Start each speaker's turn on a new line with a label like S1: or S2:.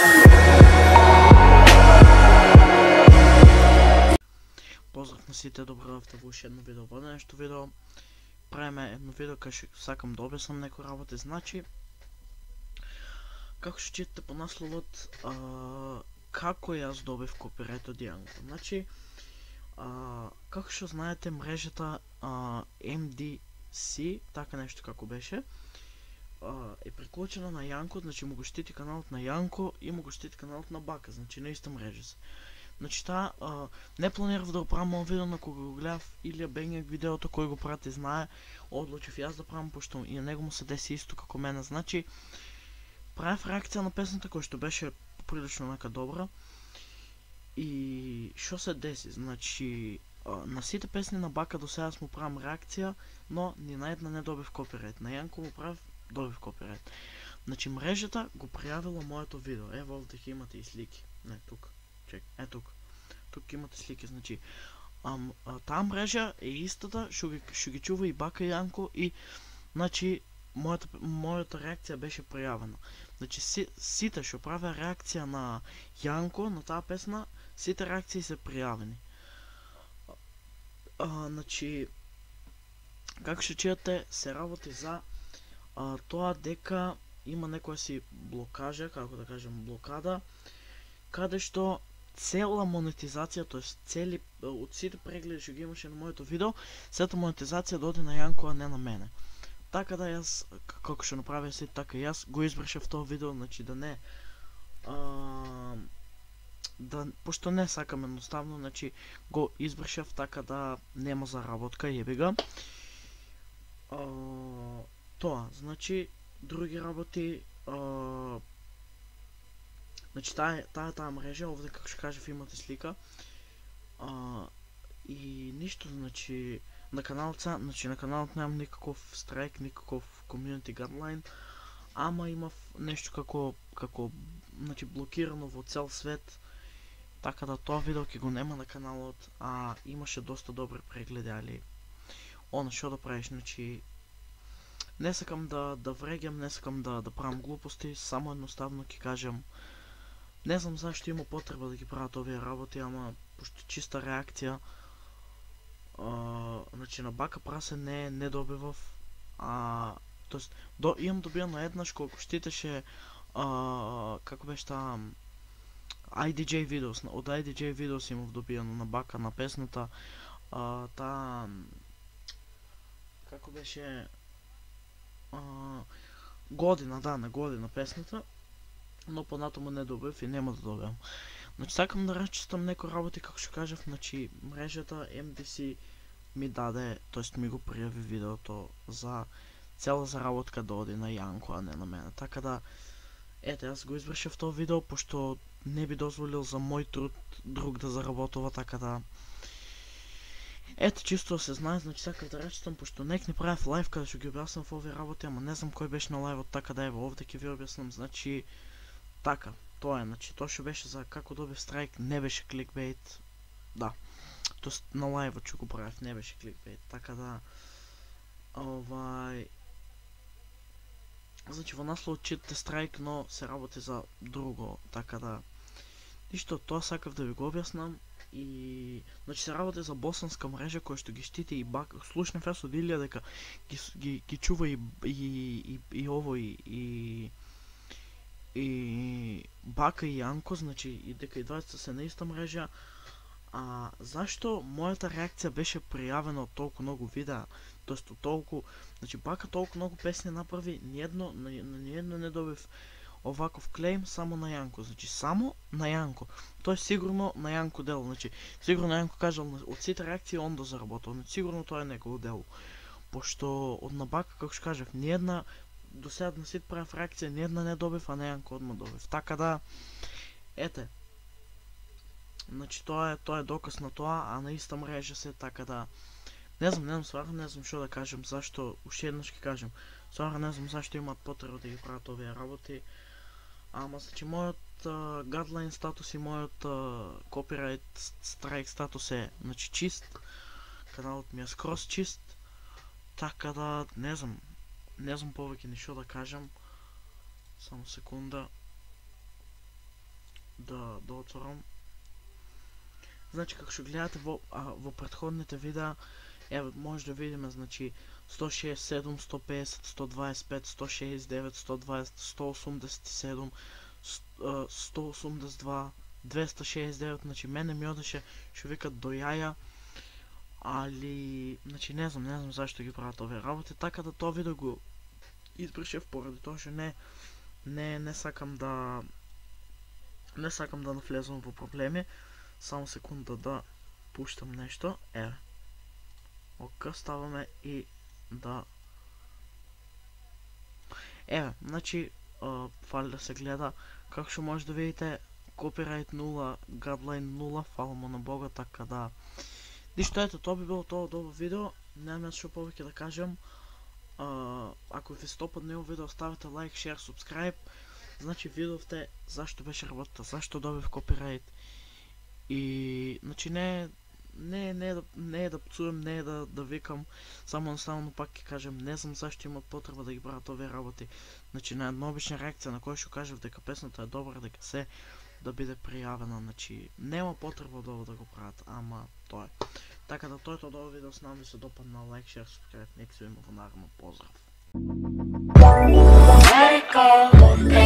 S1: Поздрав на сите, добро дојавте во уште едно видео. Во денешното видео правиме едно видео кај што сакам да објаснам некои работи. Значи, како што читате по насловот, како јас добив копирајт од Јанко. Значи, како што знаете, мрежата MDC, така нешто како беше, е приклучена на Јанко, значи му го штити каналот на Јанко и му го штити каналот на Бака, значи на иста мрежа се. Значи не планирав да го правам ово видео, на кога го гледав Илија Бењак видеото, кој го прати знае, одлучив јас да правам, пошто и на него му се деси исто како мене. Значи, правев реакција на песната која што беше прилично нека добра. И што се деси? Значи, на сите песни на Бака до сега му правам реакција, но ни на една не добив копирајт. На Јанко му правев, добив копирајт. Значи, мрежата го пријавила моето видео. Ево овде ќе имате и слики. Не, тук. Чек, тук. Тук имате слики, значи. Таа мрежа е истата, што ги чува и Бака и Јанко, и значи мојата реакција беше пријавена. Значи сите што правеа реакција на Јанко на таа песна, сите реакции се пријавени. Значи, како што чуете, се работи за тоа дека има некоја си блокажа, како да кажем блокада, каде што цела монетизација, тоест од сите прегледи што ги имаше на моето видео, сета монетизација дојде на Јанко, а не на мене. Така да јас, како што направи сите, така јас го избрашав тоа видео, значи да не пошто не сакам едноставно, значи го избрашав така да нема заработка, јеби ga. Тоа, значи други работи, значи таа мрежа, овде како што кажав имате слика, и ништо, значи на каналот немам никаков страйк, никаков community guideline, ама имав нешто како значи блокирано во цел свет, така да тоа видео ќе го нема на каналот, а имаше доста добри прегледи, али она што да правиш, значи не сакам да вреѓам, не сакам да правам глупости, само едноставно ќе кажам, не знам зашто има потреба да ги прават овие работи, ама пошто чиста реакција, значи на Бака Прасе не добивав, тоест имам добиено еднаш колку штитеше, како беше таа IDJ видеос, од IDJ видеос имав добиено на Бака на песната, таа како беше година, да, на година песната, но понатаму не добив и нема да добивам. Значи сакам да рачистам некои работи, како што кажав, значи мрежата MDC ми даде, тоест ми го пријави видеото за цела заработка да оди на Јанко, а не на мене. Така да, ете, јас го избрашав тоа видео, пошто не би дозволил за мој труд друг да заработува, така да ете, чисто се знае, значи сакав да рачистам, пошто нек не правев лайв каде што ги објаснав овие работи, ама не знам кој беше на лајвот, така да ево овде ќе ви објаснам, значи така, тоа е, значи тоа што беше за како добив страйк не беше кликбейт, да, тоест на лајвот што го правев не беше кликбейт, така да значи во насловот читате страйк, но се работи за друго, така да ништо, тоа сакав да ви го објаснам. И значи се работи за босанска мрежа која што ги штити и Бака. Слушнав јас од Илија дека ги чува и овој и Бака и Јанко, значи и дека и двајцата се на иста мрежа. Зашто мојата реакција беше пријавена од толку многу видеа, тоест од толку, значи Бака толку многу песни направи, ниедно не добив оваков клейм само на Јанко, значи само на Јанко. Тоа е сигурно на Јанко дело, значи сигурно Јанко кажал од сите реакции он да заработал, значи сигурно тоа е негово дело. Пошто од на Бака, како што кажав, ниедна до сега на сите правев реакција, ниедна не добив, а на Јанко одма добив. Така да ете. Значи тоа е доказ на тоа, а на иста мрежа се, така да не знам стварно не знам што да кажам, зашто уште еднаш ќе кажам. Стварно не знам зашто имаат потреба да ги прават овие работи. Ама значи мојот guideline статус и мојот copyright strike статус е значи чист. Каналот ми е скроз чист. Така да не знам повеќе ништо да кажам. Само секунда. да отворам. Значи како што гледате во претходните видеа, еве може да видиме, значи 167, 150, 125, 169, 120, 187, 182, 269, значи мене ми одеше што викат до јаја, али значи не знам зашто ги прават овие работи, така да тоа видео го избришев поради тоа што не сакам да навлезам во проблеми. Само секунда да пуштам нешто. Еве. Ока, ставаме и да... Еве, значи, фали да се гледа. Како што може да видите, копирајт 0, гадлайн 0, фала му на Бога, така да... Ништо, ето, тоа би било тоа од ово видео. Немам што повеќе да кажам. Ако ви се допадне ово видео, ставете лайк, шер, субскрайб. Значи, видовте зашто беше работата, зашто добив копирајт. И, значи, не е да пцуем, не е да викам, само едноставно пак ќе кажем, не знам зашто имат потреба да ги прават овие работи. Значи, на една обична реакција на која што кажав дека песната е добра, дека се да биде пријавена, значи, нема потреба од ово да го прават, ама тоа е. Така да тоа е тоа од ово видео, с нами се допадна, лайк, шер, субскрайб, нека се видиме во наредно, поздрав.